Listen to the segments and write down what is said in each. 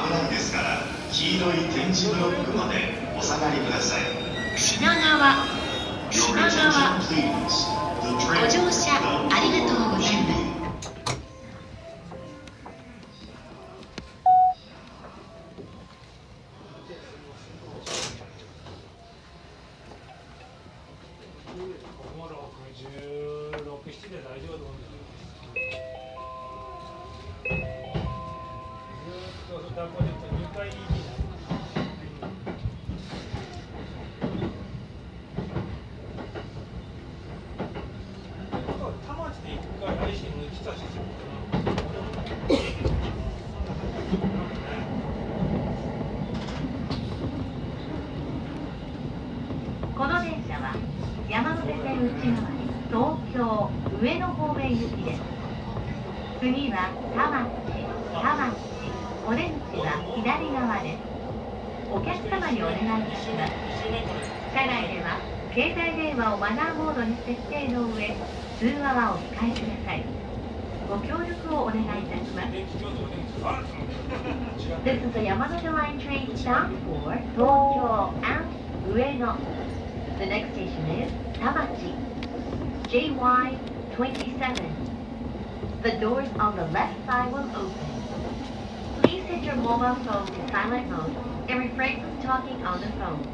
危ないですから、黄色い点字ブロックまでお下がりください。 品川、ご乗車ありがとうございます。この電車は山手線内回り東京上野方面行きです。次は田町、お出口は左側です。お客様にお願いいたします。車内では携帯電話をマナーモードに設定の上、通話はお控えください。ご協力をお願いいたします。This is a Yamanote Line train bound for Tokyo and Ueno. The next station is Tamachi, JY27. The doors on the left side will open. Please set your mobile phone to silent mode and refrain from talking on the phone.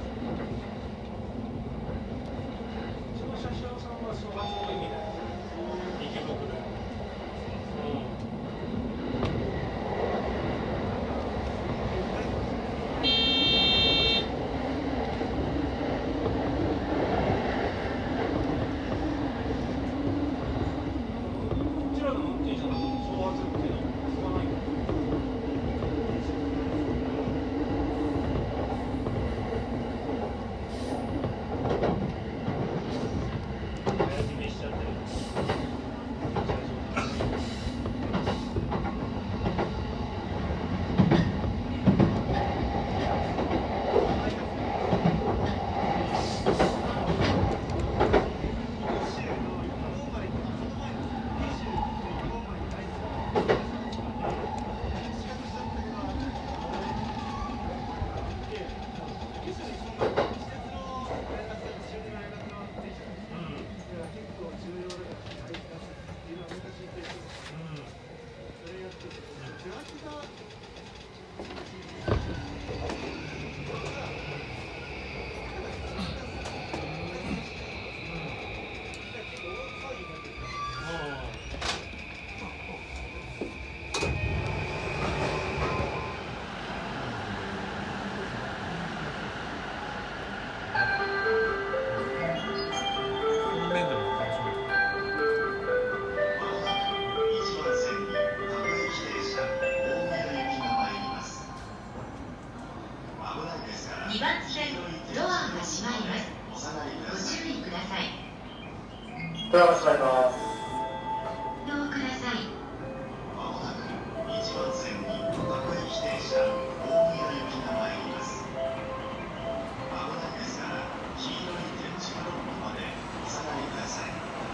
2番線ドアが閉まります。ご注意ください。 ドアが閉まります。 ご利用ください。 まもなく1番線に各駅停車大宮行きが参ります。まもなくですから黄色い点字ブロックまでお下がりください。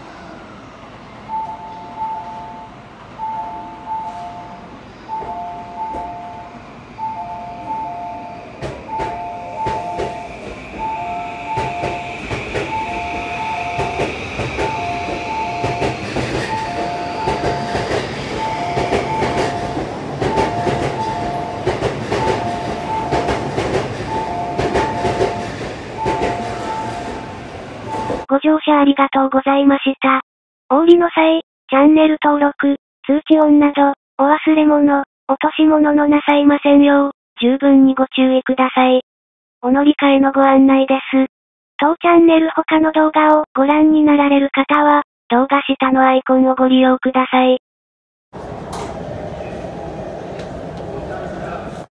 ご乗車ありがとうございました。お降りの際、チャンネル登録、通知オンなど、お忘れ物、落とし物のなさいませんよう、十分にご注意ください。お乗り換えのご案内です。当チャンネル他の動画をご覧になられる方は、動画下のアイコンをご利用ください。